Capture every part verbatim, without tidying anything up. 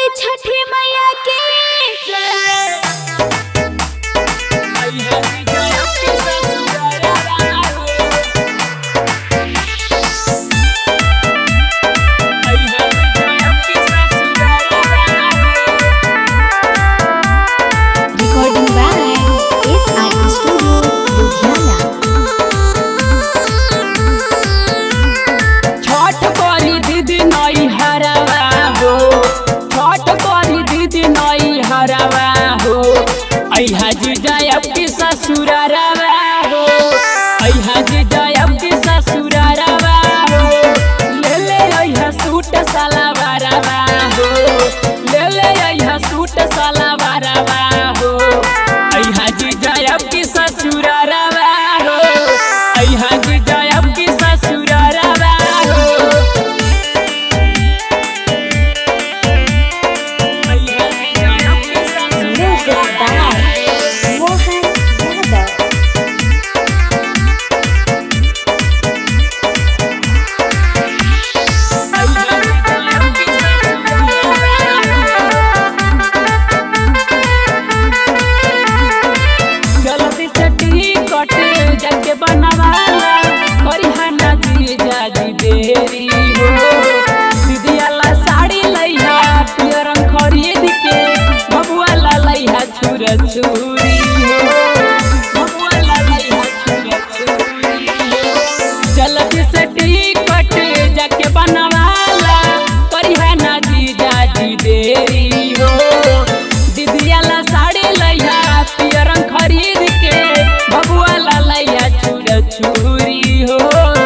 बोली छठी मैया की recording by S R studio Ludhiana. Chhath करी दीदी नई हरवा हो, छठ करी दीदी नई हरवा हो, अहा जी जायब की ससुरारवा हो, अहा जी जायब की ससुरारवा हो, ले ले अहा सूट सलवारवा हो, ले ले अहा सूट सलवारवा हो, अहा जी जायब की ससुरारवा हो, अहा जी जायब की ससुरारवा हो। जाके बनवाला करिहाना जीजा जी देरी हो, दीदियाला साड़ी लइहा पियर रंग खरीद के, बबुआला लइहा छुरा छुरी हो, बबुआला लइहा छुरा छुरी हो। जल्दी से टिकट जाके बनवाला करिहाना जीजा जी देरी हो, दीदियाला साड़ी लइहा पियर रंग खरीद के, बबुआला लइहा छुरा छुरी हो।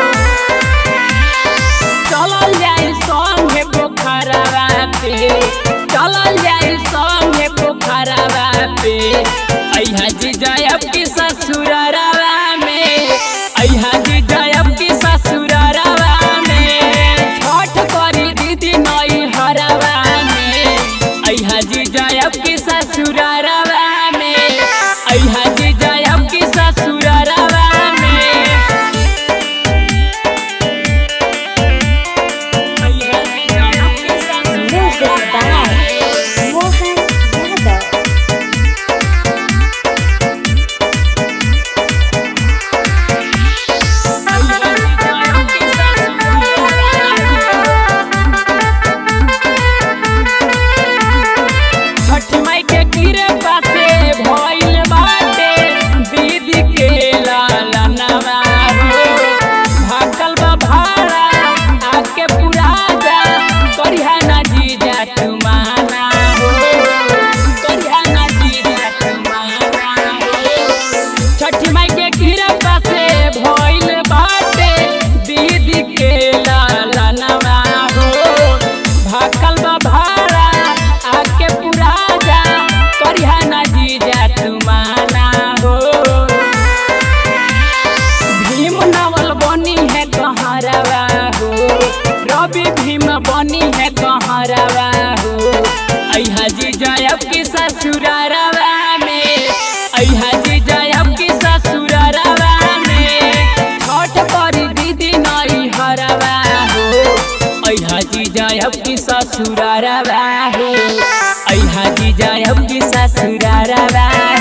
चलल जाई संगे पोखरवा पे, चलल जाई संगे पोखरवा पे, अहा जी जायब की ससुरारवा में, अहा जी जायब की ससुरारवा में, छठ करी दीदी नई हरवा में, अहा जी जायब की ससुरारवा में, अहा जी जायब की ससुरारवा में, अहा जी जायब की ससुरारवा में। छठ माई के कृपा से भइल बाटे दीदी के लालनवा हो, भागल बा भाड़ा आके पुरा जा, करिहाना जीजा तुमाना हो, करिहाना जीजा तुमाना हो। छठ माई के कृपा से भइल बाटे दीदी के लालनवा हो, भागल बा भाड़ा आके पुरा जा, करिहाना जीजा तुमाना हो। भीम नवल बनी है कहरवा हो, रवि भीम बनी है कहरवा हो, अहा जी जायब की ससुरारवा में, अहा जी जायब की ससुरारवा में, छठ करी दीदी नई हरवा हो, अहा जी जायब की ससुरारवा हो, अहा जी जायब की ससुरारवा।